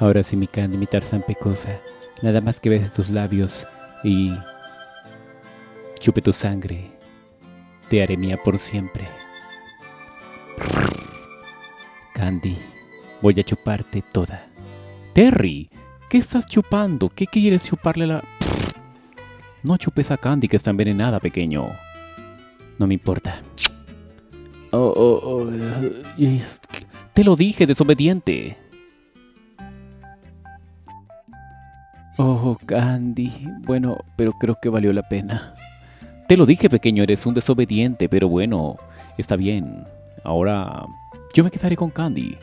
Ahora sí, mi Candy, mi Tarzán pecosa. Nada más que beses tus labios y chupe tu sangre. Te haré mía por siempre. Candy, voy a chuparte toda. Terry, ¿qué estás chupando? ¿Qué quieres chuparle la...? No chupes a Candy que está envenenada, pequeño. No me importa. Te lo dije, desobediente. Oh, Candy. Bueno, pero creo que valió la pena. Te lo dije, pequeño, eres un desobediente, pero bueno, está bien. Ahora yo me quedaré con Candy.